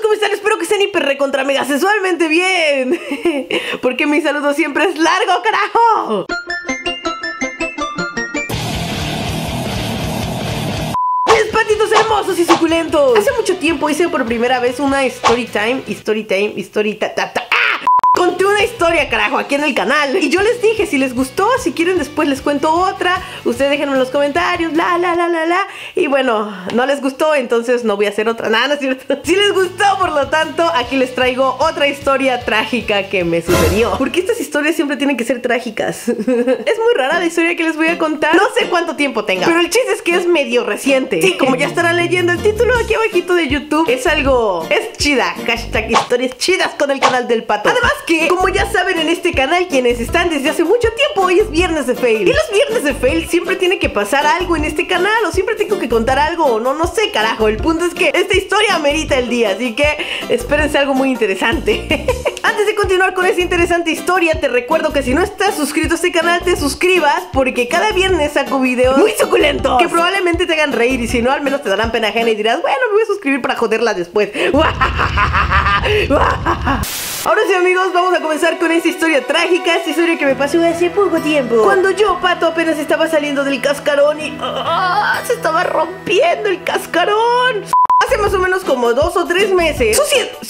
¿cómo están? Espero que estén hiper recontra mega sexualmente bien. Porque mi saludo siempre es largo, carajo. Mis patitos hermosos y suculentos. Hace mucho tiempo hice por primera vez una story time. Conté una historia, carajo, aquí en el canal. Y yo les dije, si les gustó, si quieren después les cuento otra. Ustedes déjenme en los comentarios, Y bueno, no les gustó, entonces no voy a hacer otra. Nada, no es cierto. Si les gustó, por lo tanto, aquí les traigo otra historia trágica que me sucedió. Porque estas historias siempre tienen que ser trágicas. Es muy rara la historia que les voy a contar. No sé cuánto tiempo tenga, pero el chiste es que es medio reciente. Sí, como ya estarán leyendo el título aquí abajito de YouTube, es chida. Hashtag historias chidas con el canal del Pato. Además que, como ya saben en este canal, quienes están desde hace mucho tiempo, hoy es viernes de fail. Y los viernes de fail siempre tiene que pasar algo en este canal, o siempre tengo que contar algo, o no sé, carajo. El punto es que esta historia amerita el día, así que espérense algo muy interesante. Antes de continuar con esta interesante historia, te recuerdo que si no estás suscrito a este canal, te suscribas, porque cada viernes saco videos muy suculentos que probablemente te hagan reír, y si no, al menos te darán pena ajena y dirás, bueno, me voy a suscribir para joderla después. Ahora sí, amigos, vamos a comenzar con esta historia trágica. Esta historia que me pasó hace poco tiempo, cuando yo, Pato, apenas estaba saliendo del cascarón y se estaba rompiendo el cascarón. Hace más o menos como 2 o 3 meses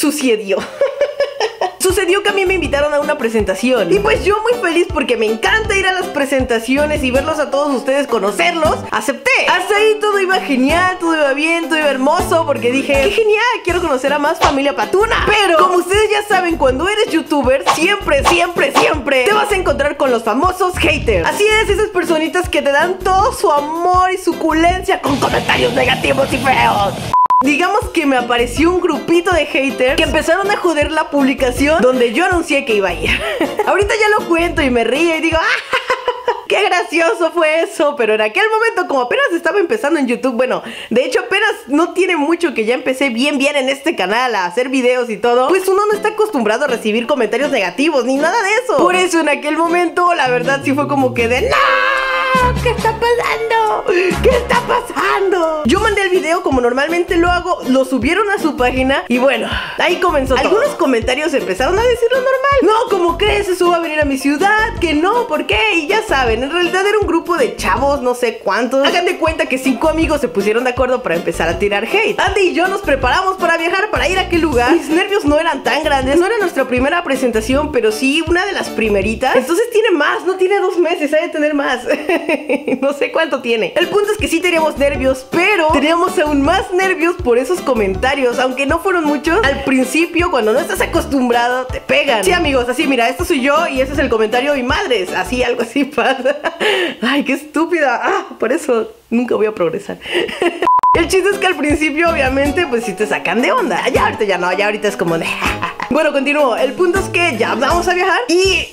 Sucedió que a mí me invitaron a una presentación. Y pues yo muy feliz, porque me encanta ir a las presentaciones y verlos a todos ustedes, conocerlos, acepté. Hasta ahí todo iba genial, todo iba bien, todo iba hermoso, porque dije, qué genial, quiero conocer a más familia patuna. Pero, como ustedes ya saben, cuando eres youtuber, siempre te vas a encontrar con los famosos haters. Así es, esas personitas que te dan todo su amor y suculencia con comentarios negativos y feos. Digamos que me apareció un grupito de haters que empezaron a joder la publicación donde yo anuncié que iba a ir. Ahorita ya lo cuento y me río y digo, qué gracioso fue eso. Pero en aquel momento, como apenas estaba empezando en YouTube, bueno, de hecho apenas no tiene mucho que ya empecé bien en este canal a hacer videos y todo, pues uno no está acostumbrado a recibir comentarios negativos ni nada de eso. Por eso en aquel momento, la verdad sí fue como que de ¡no! ¿Qué está pasando? ¿Qué está pasando? Yo mandé el video como normalmente lo hago, lo subieron a su página y bueno, ahí comenzó todo. Algunos comentarios empezaron a decir lo normal. No, ¿cómo crees? Eso va a venir a mi ciudad, que no, ¿por qué? Y ya saben, en realidad era un grupo de chavos, no sé cuántos. Hagan de cuenta que 5 amigos se pusieron de acuerdo para empezar a tirar hate. Andy y yo nos preparamos para viajar, para ir a aquel lugar. Mis nervios no eran tan grandes, no era nuestra primera presentación, pero sí una de las primeritas. Entonces tiene más, no tiene 2 meses, hay de tener más. No sé cuánto tiene. El punto es que sí teníamos nervios, pero teníamos aún más nervios por esos comentarios, aunque no fueron muchos. Al principio, cuando no estás acostumbrado, te pegan. Sí, amigos, así, mira, esto soy yo y ese es el comentario y madres, así, algo así pasa. Ay, qué estúpida. Por eso nunca voy a progresar. El chiste es que al principio, obviamente, pues sí te sacan de onda. Ya ahorita ya no, ya ahorita es como de... Bueno, continúo. El punto es que ya vamos a viajar y...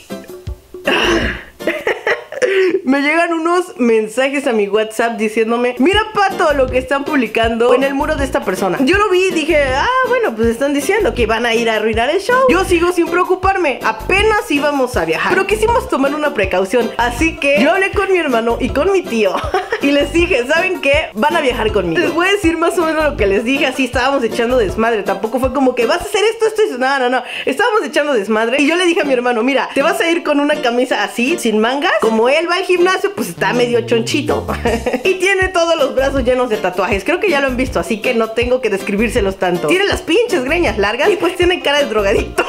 me llegan unos mensajes a mi WhatsApp diciéndome, mira, Pato, lo que están publicando en el muro de esta persona. Yo lo vi y dije, bueno, pues están diciendo que van a ir a arruinar el show. Yo sigo sin preocuparme, apenas íbamos a viajar, pero quisimos tomar una precaución. Así que yo hablé con mi hermano y con mi tío y les dije, ¿saben qué? Van a viajar conmigo. Les voy a decir más o menos lo que les dije. Así estábamos echando desmadre. Tampoco fue como que vas a hacer esto. No. Estábamos echando desmadre y yo le dije a mi hermano, mira, te vas a ir con una camisa así, sin mangas. Como él va al gimnasio, pues está medio chonchito y tiene todos los brazos llenos de tatuajes. Creo que ya lo han visto, así que no tengo que describírselos tanto. Tiene las pinches greñas largas y pues tiene cara de drogadicto.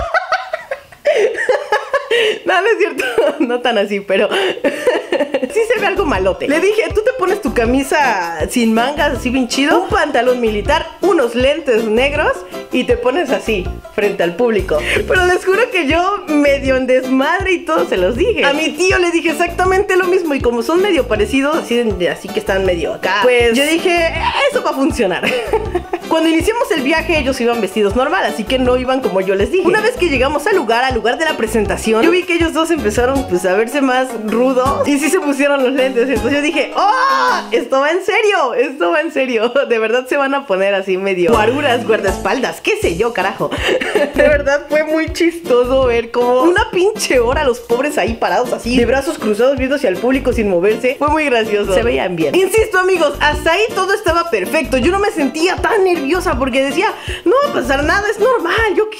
No es cierto, no tan así, pero sí se ve algo malote. Le dije, tú te pones tu camisa sin mangas, así bien chido, un pantalón militar, unos lentes negros y te pones así, frente al público. Pero les juro que yo medio en desmadre y todo se los dije. A mi tío le dije exactamente lo mismo y como son medio parecidos, así que están medio acá, pues yo dije, eso va a funcionar. Cuando iniciamos el viaje, ellos iban vestidos normal, así que no iban como yo les dije. Una vez que llegamos al lugar de la presentación, yo vi que ellos dos empezaron pues a verse más rudos y sí se pusieron los lentes. Entonces yo dije, esto va en serio, de verdad se van a poner así medio guaruras, guardaespaldas, qué sé yo, carajo. De verdad fue muy chistoso ver como una pinche hora los pobres ahí parados así, de brazos cruzados viendo hacia el público sin moverse. Fue muy gracioso, se veían bien. Insisto, amigos, hasta ahí todo estaba perfecto. Yo no me sentía tan nerviosa nerviosa porque decía, no va a pasar nada, es normal,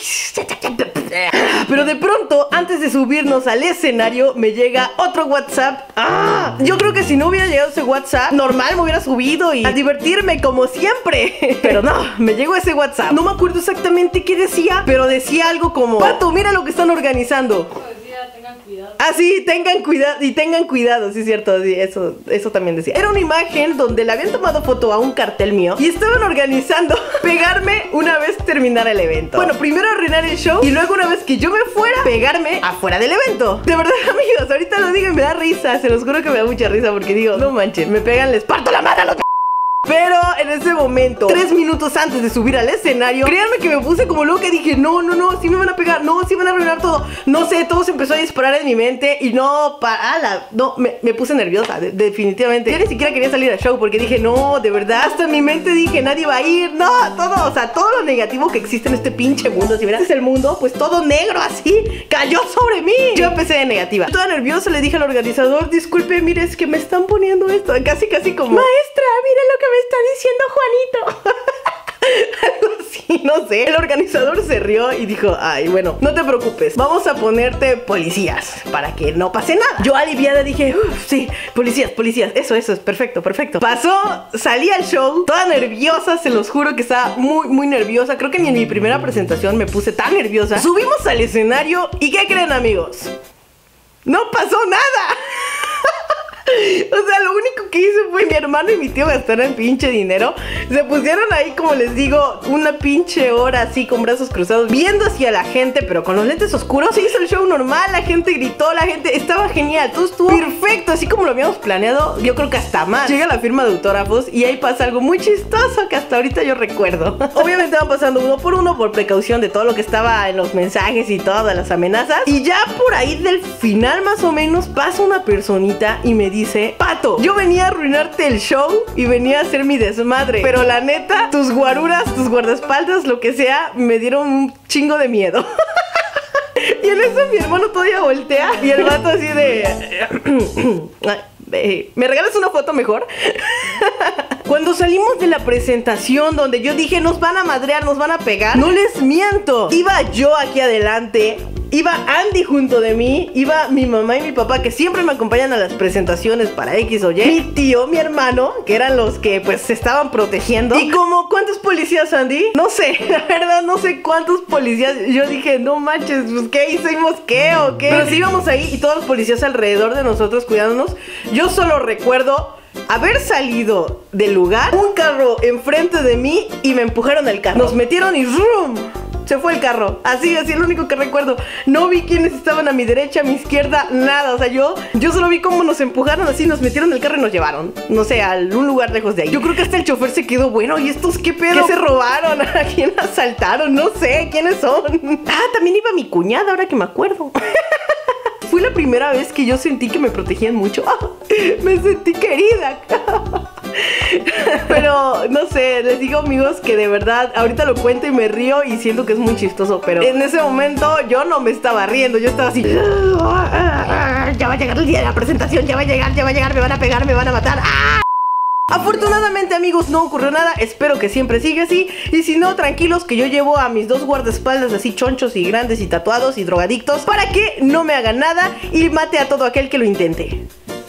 pero de pronto, antes de subirnos al escenario, me llega otro WhatsApp. Yo creo que si no hubiera llegado ese WhatsApp, normal me hubiera subido y a divertirme como siempre. Pero no, me llegó ese WhatsApp. No me acuerdo exactamente qué decía, pero decía algo como: Pato, mira lo que están organizando. Tengan cuidado. Ah, sí, tengan cuidado. Y tengan cuidado, sí es cierto, sí, eso también decía. Era una imagen donde le habían tomado foto a un cartel mío y estaban organizando pegarme una vez terminara el evento. Bueno, primero arruinar el show y luego una vez que yo me fuera, pegarme afuera del evento. De verdad, amigos, ahorita lo digo y me da risa. Se los juro que me da mucha risa porque digo, no manchen, me pegan, les parto la madre a los... Pero en ese momento, 3 minutos antes de subir al escenario, créanme que me puse como loca y dije, no, sí me van a pegar, no, sí van a arruinar todo. No sé, todo se empezó a disparar en mi mente y me puse nerviosa, definitivamente. Yo ni siquiera quería salir al show porque dije, no, de verdad, hasta en mi mente dije, nadie va a ir, no, todo, o sea, todo lo negativo que existe en este pinche mundo, si verás el mundo, pues todo negro así, cayó sobre mí. Yo empecé de negativa. Toda nerviosa le dije al organizador, disculpe, mire, es que me están poniendo esto, casi como, maestra, mire lo que me está diciendo Juanito. Algo así, no sé. El organizador se rió y dijo, ay, bueno, no te preocupes, vamos a ponerte policías para que no pase nada. Yo aliviada dije, sí, policías, eso es perfecto. Pasó, salí al show toda nerviosa, se los juro que estaba muy nerviosa. Creo que ni en mi primera presentación me puse tan nerviosa. Subimos al escenario y ¿qué creen, amigos? No pasó nada. O sea, lo único que hice fue mi hermano y mi tío gastaron pinche dinero. Se pusieron ahí, como les digo, una pinche hora así con brazos cruzados, viendo hacia la gente, pero con los lentes oscuros. Se hizo el show normal, la gente gritó, la gente estaba genial, todo estuvo perfecto, así como lo habíamos planeado. Yo creo que hasta más. Llega la firma de autógrafos y ahí pasa algo muy chistoso que hasta ahorita yo recuerdo. Obviamente van pasando uno por precaución de todo lo que estaba en los mensajes y todas las amenazas. Y ya por ahí del final más o menos pasa una personita y me dice, Pato, yo venía a arruinarte el show y venía a hacer mi desmadre, pero la neta, tus guaruras, tus guardaespaldas, lo que sea, me dieron un chingo de miedo. Y en eso mi hermano todavía voltea y el vato así de... ¿me regalas una foto mejor? Cuando salimos de la presentación donde yo dije, nos van a madrear, nos van a pegar, no les miento, iba yo aquí adelante, iba Andy junto de mí, iba mi mamá y mi papá, que siempre me acompañan a las presentaciones para X o Y, mi tío, mi hermano, que eran los que pues se estaban protegiendo. Y como, ¿cuántos policías, Andy? No sé, la verdad no sé cuántos policías. Yo dije, no manches, pues ¿qué hicimos? ¿Qué o qué? Pero sí íbamos ahí y todos los policías alrededor de nosotros cuidándonos. Yo solo recuerdo haber salido del lugar, un carro enfrente de mí y me empujaron el carro. Nos metieron y ¡rum! Se fue el carro. Así es lo único que recuerdo. No vi quiénes estaban a mi derecha, a mi izquierda, nada. O sea, yo solo vi cómo nos empujaron así, nos metieron el carro y nos llevaron, no sé, a un lugar lejos de ahí. Yo creo que hasta el chofer se quedó, bueno, ¿y estos qué pedo? ¿Qué se robaron? ¿A quién asaltaron? No sé, ¿quiénes son? También iba mi cuñada, ahora que me acuerdo. Fue la primera vez que yo sentí que me protegían mucho. Me sentí querida. Pero no sé, les digo, amigos, que de verdad ahorita lo cuento y me río y siento que es muy chistoso, pero en ese momento yo no me estaba riendo, yo estaba así, ya va a llegar el día de la presentación, ya va a llegar, me van a pegar, me van a matar. Afortunadamente, amigos, no ocurrió nada. Espero que siempre siga así. Y si no, tranquilos, que yo llevo a mis 2 guardaespaldas así chonchos y grandes y tatuados y drogadictos para que no me hagan nada y mate a todo aquel que lo intente.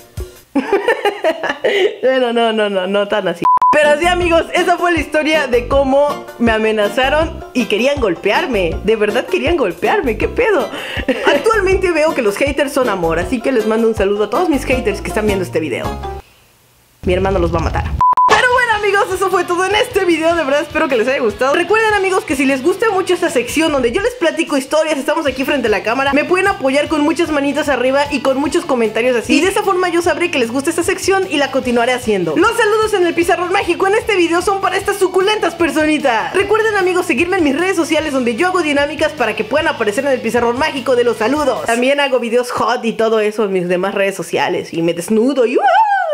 Bueno, no tan así. Pero sí, amigos, esa fue la historia de cómo me amenazaron y querían golpearme. De verdad querían golpearme, ¿qué pedo? Actualmente veo que los haters son amor, así que les mando un saludo a todos mis haters que están viendo este video. Mi hermano los va a matar. Pero bueno, amigos, eso fue todo en este video. De verdad espero que les haya gustado. Recuerden, amigos, que si les gusta mucho esta sección donde yo les platico historias, estamos aquí frente a la cámara, me pueden apoyar con muchas manitas arriba y con muchos comentarios así. Y de esa forma yo sabré que les gusta esta sección y la continuaré haciendo. Los saludos en el pizarrón mágico en este video son para estas suculentas personitas. Recuerden, amigos, seguirme en mis redes sociales donde yo hago dinámicas para que puedan aparecer en el pizarrón mágico de los saludos. También hago videos hot y todo eso en mis demás redes sociales. Y me desnudo y...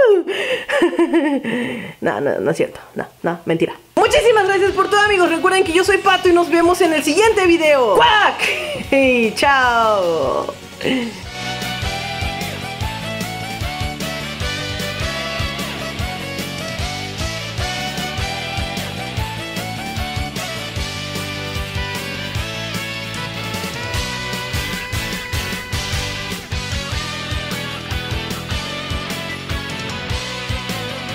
No es cierto. No, mentira. Muchísimas gracias por todo, amigos. Recuerden que yo soy Pato y nos vemos en el siguiente video. ¡Cuac! ¡Chao!